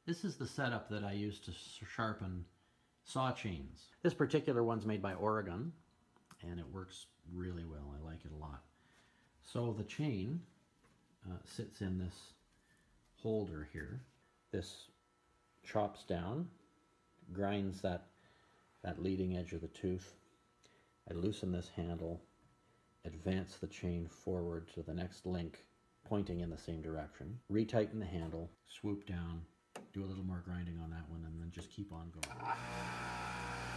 This is the setup that I use to sharpen saw chains. This particular one's made by Oregon, and it works really well. I like it a lot. So the chain sits in this holder here. This chops down, grinds that leading edge of the tooth. I loosen this handle, advance the chain forward to the next link pointing in the same direction, retighten the handle, swoop down, do a little more grinding on that one, and then just keep on going.